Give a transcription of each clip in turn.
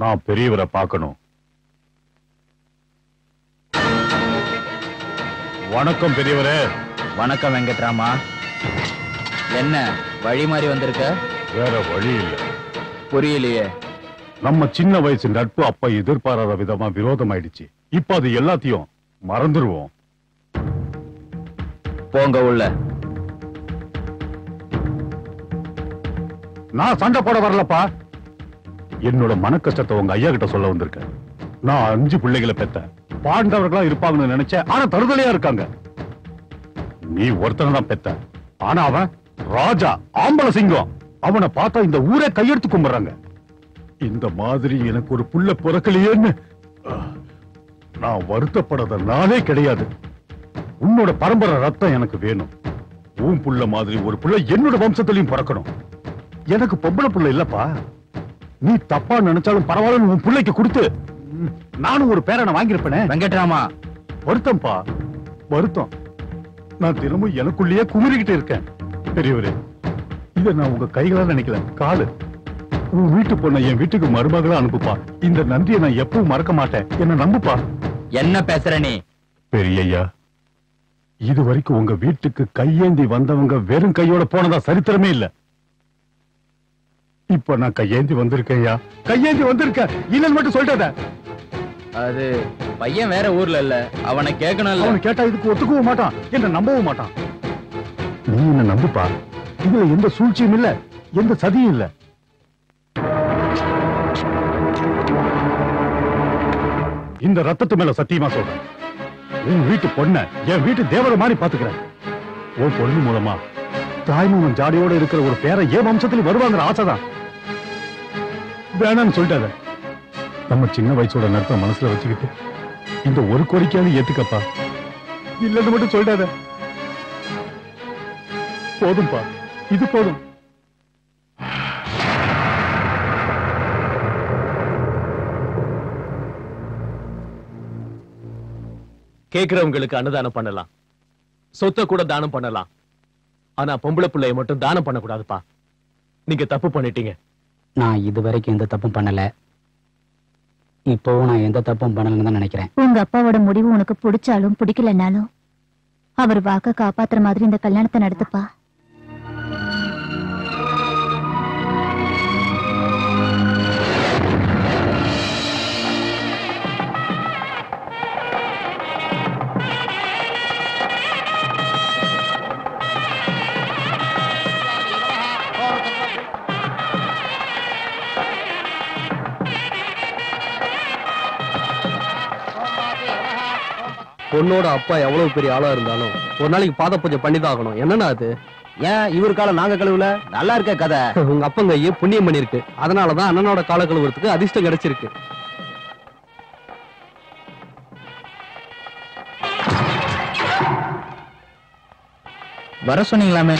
நான் பெரியவரை பார்க்கணும். வணக்கம் பெரியவரே. வணக்கம் வெங்கட்ராமா. என்ன வழி மாறி வந்திருக்க? வேற வழி இல்ல. புரியலையே. நம்ம சின்ன வயசு நட்பு அப்ப எதிர்பாராத விதமா விரோதம் ஆயிடுச்சு. இப்ப அது எல்லாத்தையும் மறந்துருவோம். போங்க உள்ள. நான் சண்டை போட வரலப்பா. என்னோட மன கஷ்டத்தை உங்க ஐயா கிட்ட சொல்ல வந்திருக்கேன். நான் 5 பிள்ளைகளை பெத்தேன். பாண்டவர்களா இருப்பாங்கன்னு நினைச்சேன். ஆனா தருதலையா இருக்காங்க. நீ ஒருத்தனை தான் பெத்த. ஆனா அவன் ராஜா, ஆம்பள சிங்கம். அவனை பார்த்தா இந்த ஊரே கையெடுத்து கும்பிடுறாங்க. இந்த மாதிரி எனக்கு ஒரு புள்ள பிறக்கலையேன்னு நான் வருத்தப்படாத நாளே கிடையாது. உன்னோட பரம்பரை ரத்தம் எனக்கு வேணும். உன் புள்ள மாதிரி ஒரு புள்ள என்னோட வம்சத்திலையும் பிறக்கணும். எனக்கு பொம்பளை புள்ள இல்லப்பா. நீ தப்பா நினைச்சாலும் பரவாயில்ல, உன் பிள்ளைக்கு கொடுத்து நானும் ஒரு பேரனை வாங்கியிருப்பேனே. வெங்கட்ராமா, வருத்தம்பா, வருத்தம். நான் தினமும் எனக்குள்ளேயே குமுறிக்கிட்டு இருக்கேன். பெரியவரே, இத நான் உங்க கைகளால நினைக்கல, காலு. உன் வீட்டு பொண்ணை என் வீட்டுக்கு மருமகளா அனுப்புப்பா. இந்த நன்றியை நான் எப்பவும் மறக்க மாட்டேன். என்ன நம்புப்பா. என்ன பேசுற நீ? பெரியய்யா, இது வரைக்கும் உங்க வீட்டுக்கு கையேந்தி வந்தவங்க வெறும் கையோட போனதா சரித்திரமே இல்ல. இப்ப நான் கையேந்தி வந்திருக்கேன்யா. கையேந்தி வந்திருக்கேன். இல்லன்னு மட்டும் சொல்லிட்டத. அது பையன் வேற ஊர்ல இல்ல, அவனை கேட்கணும். அவனை கேட்டா இதுக்கு ஒத்துக்கவும் மாட்டான், என்ன நம்பவும் மாட்டான். நீ என்ன நம்புப்பா. இதுல எந்த சூழ்ச்சியும் இல்ல, எந்த சதியும் இல்ல. இந்த ரத்தத்து மேல சத்தியமா சொல்றேன். உன் வீட்டு பொண்ண என் வீட்டு தேவதை மாதிரி பாத்துக்கிறேன். உன் பொண்ணு மூலமா தாய்மாமன் ஜாடியோட இருக்கிற ஒரு பேரை என் வம்சத்துல வருவாங்கிற ஆசைதான். வேணான்னு சொல்லிட்டாத. நம்ம சின்ன வயசோட நட்பை மனசுல வச்சுக்கிட்டு இந்த ஒரு கோரிக்கையாவது ஏத்துக்கப்பா. இல்லன்னு மட்டும் சொல்லிட்டாத. போதும்பா, இது போதும். கேக்குறவங்களுக்கு அன்னதானம் பண்ணலாம், சொத்தை கூட தானம் பண்ணலாம். ஆனா பொம்பளை பிள்ளைய மட்டும் தானம் பண்ணக்கூடாதுப்பா. நீங்க தப்பு பண்ணிட்டீங்க. நான் இதுவரைக்கும் எந்த தப்பும் பண்ணல. இப்போவும் நான் எந்த தப்பும் பண்ணலன்னு தான் நினைக்கிறேன். உங்க அப்பாவோட முடிவு உனக்கு பிடிச்சாலும் பிடிக்கலனாலும் அவர் வாக்க காப்பாத்துற மாதிரி இந்த கல்யாணத்தை நடத்துப்பா. பொண்ணோட அப்பா எவ்வளவு பெரிய ஆளா இருந்தாலும் ஒரு நாளைக்கு பாத பூஜை பண்ணிதான் ஆகணும். என்னன்னா அது? ஏன் இவர் காலம் நாங்க கழுவுல? நல்லா இருக்க கதை. உங்க அப்பங்க ஐயே புண்ணியம் பண்ணிருக்கு. அதனாலதான் அண்ணனோட கால கழுவுறதுக்கு அதிர்ஷ்டம் கிடைச்சிருக்கு. வர சொன்னீங்களாமே.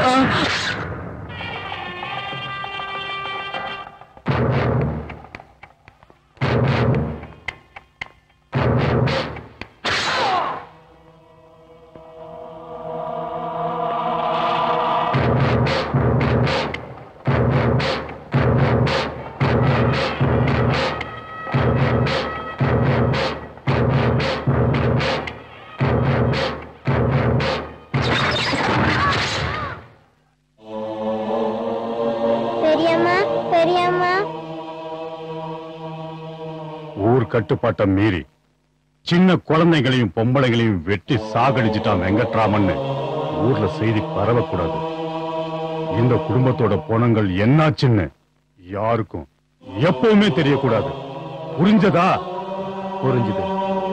கட்டுப்பாட்டை மீறி சின்ன குழந்தைகளையும் பொம்பளைகளையும் வெட்டி சாகடிச்சுட்டான் வெங்கட்ராமன். ஊர்ல செய்தி பரவக்கூடாது. இந்த குடும்பத்தோட பொணங்கள் என்னாச்சுன்னு யாருக்கும் எப்பவுமே தெரியக்கூடாது. புரிஞ்சதா? புரிஞ்சுது.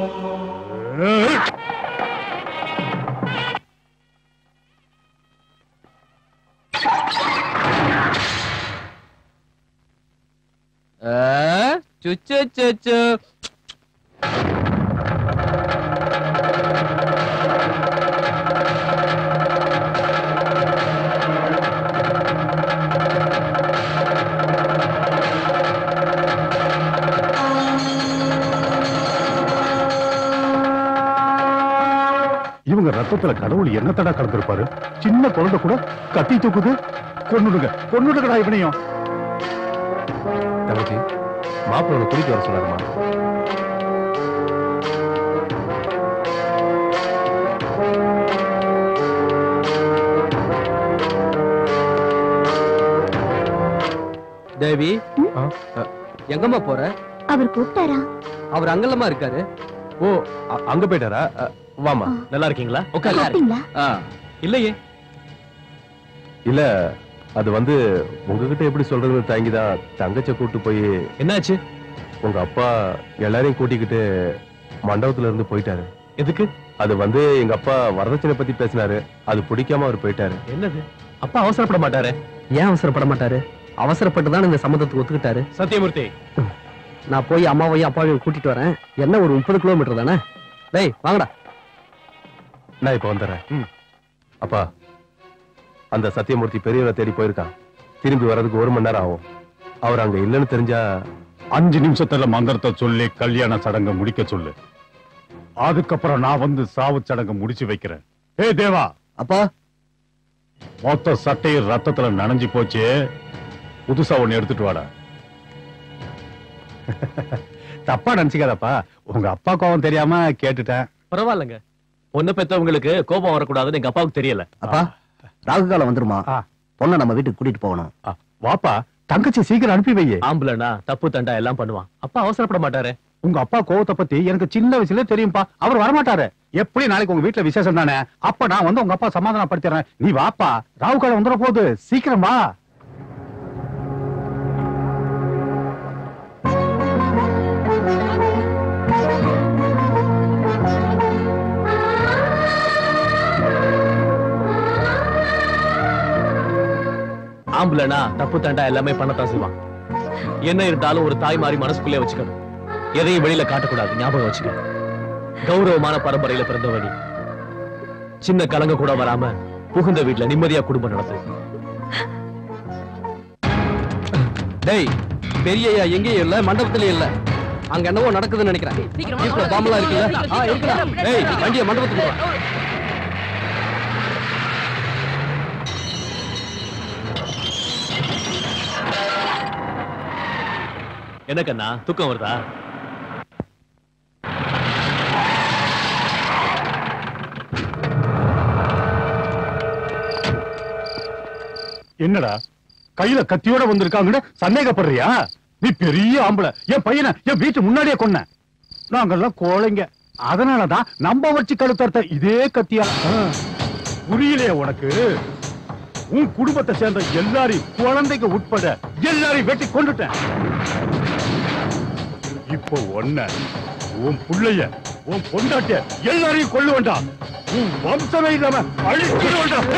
சுச்சு இவங்க ரத்தத்துல கடவுள் என்ன தடா கலந்திருப்பாரு? சின்ன குழந்தை கூட கத்தி தூக்குது. கொன்னுடுங்க, கொன்னுடுங்கடா இவனையும். மாப்பிள்ளை குடிக்க வர சொன்னாருமா. தேவி, எங்கம்மா போற? அவர் கூப்பிட்டாரா? அவர் அங்கல்லமா இருக்காரு. ஓ, அங்க போயிட்டாரா? வாமா. நல்லா இருக்கீங்களா? சாப்பிட்டீங்களா? இல்லையே. இல்ல, அது வந்து உங்ககிட்ட எப்படி சொல்றதுன்னு தாங்கிதான் தங்கச்ச கூட்டு போய். என்னாச்சு? உங்க அப்பா எல்லாரையும் கூட்டிக்கிட்டு மண்டபத்துல இருந்து போயிட்டாரு. எதுக்கு? அது வந்து எங்க அப்பா வரதட்சணை பத்தி பேசினாரு. அது பிடிக்காம அவர் போயிட்டாரு. என்னது? அப்பா அவசரப்பட மாட்டாரு? ஏன் அவசரப்பட மாட்டாரு? அவசரப்பட்டுதான் இந்த சம்மந்தத்துக்கு ஒத்துக்கிட்டாரு. சத்தியமூர்த்தி, நான் போய் அம்மாவையும் அப்பாவையும் கூட்டிட்டு வரேன். என்ன ஒரு 30 கிலோமீட்டர் தானே? டேய் வாங்கடா. நான் இப்ப வந்துடுறேன். அப்பா, அந்த சத்தியமூர்த்தி பெரியவரை தேடி போயிருக்கான். திரும்பி வர்றதுக்கு 1 மணி நேரம் ஆகும். அவர் அங்க இல்லைன்னு தெரிஞ்சா 5 நிமிஷத்துல மந்திரத்தை சொல்லி கல்யாண சடங்கை முடிக்க சொல்லு. அதுக்கப்புறம் நான் வந்து சாவு சடங்கை முடிச்சு வைக்கிறேன். ஏ தேவா. அப்பா, மொத்த சட்டையும் ரத்தத்துல நனைஞ்சு போச்சு. புதுசா ஒண்ணு எடுத்துட்டு வாடா. தப்பா நினைச்சுக்காதப்பா, உங்க அப்பா கோபம் தெரியாம கேட்டுட்டேன். பரவாயில்லைங்க. பொண்ணு பெத்தவங்களுக்கு கோபம் வரக்கூடாதுன்னு எங்க அப்பாவுக்கு தெரியல. அப்பா, ராகு காலம் வந்துருமா? ஆ. பொண்ணை நம்ம வீட்டுக்கு கூட்டிட்டு போகணும். வாப்பா, தங்கச்சி சீக்கிரம் அனுப்பி வையே. ஆம்பளனா தப்பு தண்டா எல்லாம் பண்ணுவான். அப்பா அவசரப்பட மாட்டாரு. உங்க அப்பா கோவத்தை பத்தி எனக்கு சின்ன வயசுல தெரியும்பா. அவர் வரமாட்டாரு. எப்படி நாளைக்கு உங்க வீட்டுல விசேஷம் தானே, அப்ப நான் வந்து உங்க அப்பா சமாதானப்படுத்திடுறேன். நீ வாப்பா, ராகு காலம் வந்துட போகுது, சீக்கிரம் வா. ஆம்பளனா தப்பு தண்டா எல்லாமே பண்ணத்தான் செய்வான். என்ன இருந்தாலும் ஒரு தாய் மாதிரி மனசுக்குள்ளே வச்சுக்கணும். எதையும் வெளியில காட்டக்கூடாது. ஞாபகம் வச்சுக்க. கௌரவமான பரம்பரையில பிறந்தவனி. சின்ன கலங்க கூட வராம புகுந்த வீட்டுல நிம்மதியா குடும்பம் நடத்து. டேய், பெரியய்யா எங்கேயும் இல்ல, மண்டபத்திலயும் இல்ல. அங்க என்னவோ நடக்குதுன்னு நினைக்கிறேன். வீட்டுல பாம்பெல்லாம் இருக்குல்ல? இருக்குடா. டேய், வண்டியை மண்டபத்துக்கு வா. என்ன கண்ணா, தூக்கம் வருதா? என்னடா கையில கத்தியோட வந்திருக்காங்கன்னு சந்தேகப்படுறியா? நீ பெரிய ஆம்பளை. என் பையனை என் வீட்டு முன்னாடியே கொன்ன. நாங்கெல்லாம் கோழைங்க. அதனாலதான் நம்ம வச்சு கழுத்தர்த்த இதே கத்தியா. புரியலையே உனக்கு? உன் குடும்பத்தை சேர்ந்த எல்லாரையும், குழந்தைக்கு உட்பட எல்லாரையும் வெட்டி கொண்டுட்டேன். இப்போ ஒன்ன, உன் புள்ளைய, உன் பொண்டாட்டிய எல்லாரையும் கொல்ல வேண்டாம். உன் வம்சமே இல்லாம அழிச்சிட வேண்டாம்.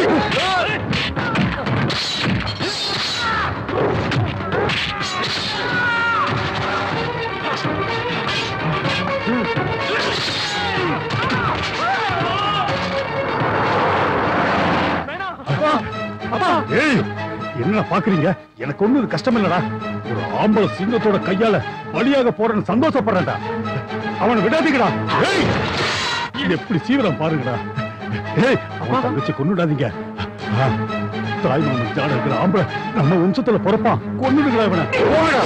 என்ன பாக்குறீங்க? எனக்கு ஒண்ணு கஷ்டம் இல்லடா. ஒரு ஆம்பளை சிங்கத்தோட கையால பலியாக போறேன்னு சந்தோஷப்படுறேன்டா. அவனை விடாதீங்கடா. எப்படி சீவிரம் பாருங்கடா. அவன் தங்கச்சி கொன்னுடாதீங்க. தாய் மாமன் ஜாட இருக்கிற ஆம்பளை நம்ம வம்சத்துல பிறப்பான். கொன்னுடுங்களா இவனை. போங்கடா.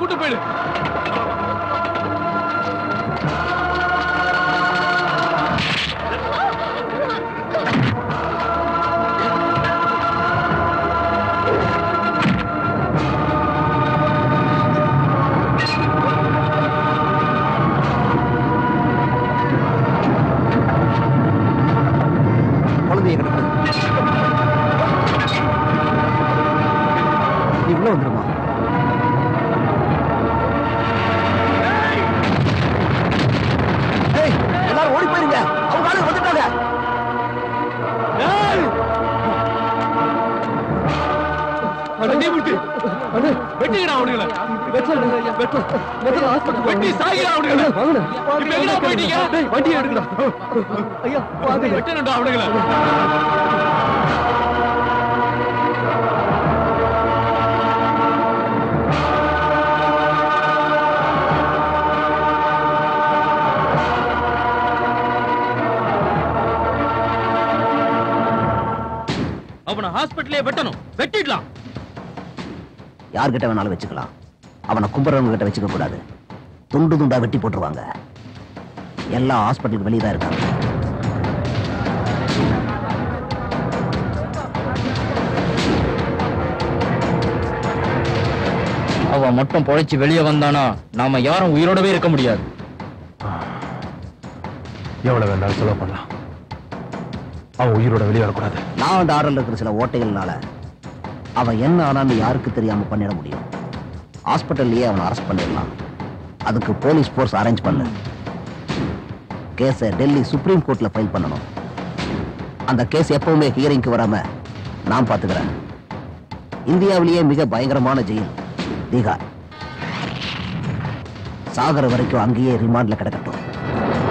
கூட்டு போயிடு. குழந்தைய கிடக்கு. நீ உள்ள வந்துருமா? எல்லாரும் ஓடி போயிருங்க, அவங்க ஆளு வந்துட்டாங்க. வெட்டிங்கடா அவனுங்கள. வெட்டி சாகிடா அவனுங்கள. இப்ப எங்கடா போயிட்டீங்க? வண்டி எடுக்கடா. ஐயா வெட்டணும்டா அவனுங்கள. அவனை ஹாஸ்பிட்டலே வெட்டணும். வெட்டிடலாம். யார்கிட்ட வேணாலும் வச்சுக்கலாம், அவனை கும்புறவங்க கிட்ட வச்சுக்க கூடாது. துண்டு துண்டா வெட்டி போட்டுருவாங்க. எல்லா ஹாஸ்பிட்டலுக்கு வெளியே தான் இருக்காங்க. அவன் மட்டும் பொழைச்சு வெளியே வந்தானா நாம யாரும் உயிரோடவே இருக்க முடியாது. எவ்வளவு வேணாலும் செலவு பண்ணலாம், அவன் உயிரோட வெளியே வரக்கூடாது. நான் அந்த ஆர்டர்ல இருக்கிற சில ஓட்டைகள்னால அவன் என்ன ஆனான்னு யாருக்கு தெரியாம பண்ணிட முடியும். ஹாஸ்பிட்டல்லயே அவனை அரெஸ்ட் பண்ணிடலாம். அதுக்கு போலீஸ் போர்ஸ் அரேஞ்ச் பண்ணு. கேஸை டெல்லி சுப்ரீம் கோர்ட்ல ஃபைல் பண்ணணும். அந்த கேஸ் எப்பவுமே ஹியரிங்க்கு வராம நான் பாத்துக்கிறேன். இந்தியாவிலேயே மிக பயங்கரமான ஜெயில் தீகார். சாகர வரைக்கும் அங்கேயே ரிமாண்ட்ல கிடக்கட்டும்.